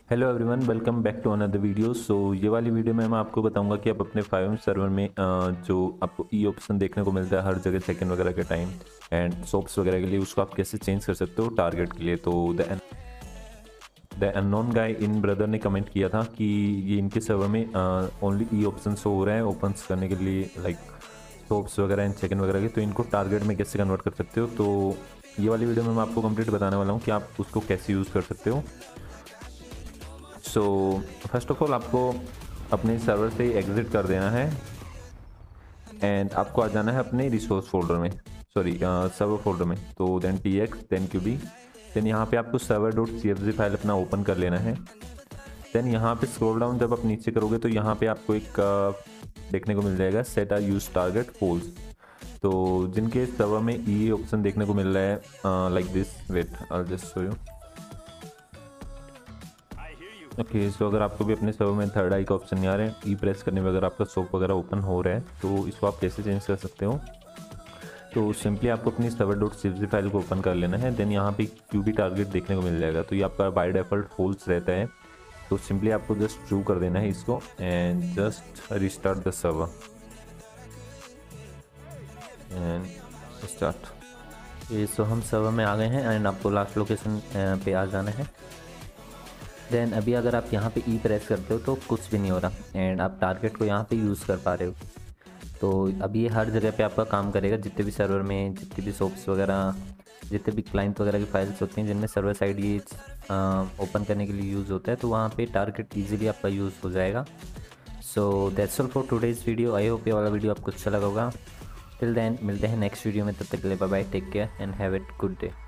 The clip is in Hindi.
Hello everyone, welcome back to another video. So ये वाली वीडियो में मैं आपको बताऊंगा कि आप अपने 5M सर्वर में जो आपको ई ऑप्शन देखने को मिलता है हर जगह चेक इन वगैरह के टाइम एंड सोप्स वगैरह के लिए, उसको आप कैसे चेंज कर सकते हो टारगेट के लिए। तो द अननोन गाय इन ब्रदर ने कमेंट किया था कि ये इनके सर्वर में ओनली ई ऑप्शन शो हो रहा है ओपन करने के लिए, लाइक सोप्स वगैरह एंड चेक इन वगैरह के। तो इनको टारगेट में कैसे कन्वर्ट कर सकते हो, तो ये वाली वीडियो में मैं आपको कंप्लीट बताने वाला हूँ कि आप उसको कैसे यूज़ कर सकते हो। सो फर्स्ट ऑफ ऑल आपको अपने सर्वर से एग्जिट कर देना है एंड आपको आ जाना है अपने रिसोर्स फोल्डर में, सॉरी सर्वर फोल्डर में। तो then tx then qb, then यहाँ पे आपको server.cfg फाइल अपना ओपन कर लेना है। देन यहाँ पे स्क्रॉल डाउन जब आप नीचे करोगे तो यहाँ पे आपको एक देखने को मिल जाएगा set R use target polls. तो जिनके सर्वर में ये ऑप्शन देखने को मिल रहा है like this, wait I will just show you. Okay, so अगर आपको भी अपने सर्वर में थर्ड आई का ऑप्शन नहीं आ रहा है, ई प्रेस करने में अगर आपका सोप वगैरह ओपन हो रहा है तो इसको आप कैसे चेंज कर सकते हो। तो सिंपली आपको अपनी server.cfg फाइल को ओपन कर लेना है। देन यहाँ पे qb टारगेट देखने को मिल जाएगा, तो ये आपका बाय डिफ़ॉल्ट फॉल्स रहता है। तो सिंपली आपको जस्ट ट्रू कर देना है इसको and just restart the server and start. ये सो हम सर्वर में आ गए हैं एंड आपको लास्ट लोकेशन पे आ जाना है। देन अभी अगर आप यहाँ पे ई प्रेस करते हो तो कुछ भी नहीं हो रहा एंड आप टारगेट को यहाँ पे यूज़ कर पा रहे हो। तो अभी ये हर जगह पे आपका काम करेगा, जितने भी सर्वर में जितने भी सोप्स वगैरह, जितने भी क्लाइंट वगैरह की फाइल्स होती हैं जिनमें सर्वर साइड ये ओपन करने के लिए यूज़ होता है, तो वहाँ पे टारगेट ईजिली आपका यूज़ हो जाएगा। So that's all for today's video. I hope ये वाला वीडियो आपको अच्छा लगा होगा। टिल देन मिलते हैं नेक्स्ट वीडियो में, तब तक के लिए bye bye, take care and have a good day.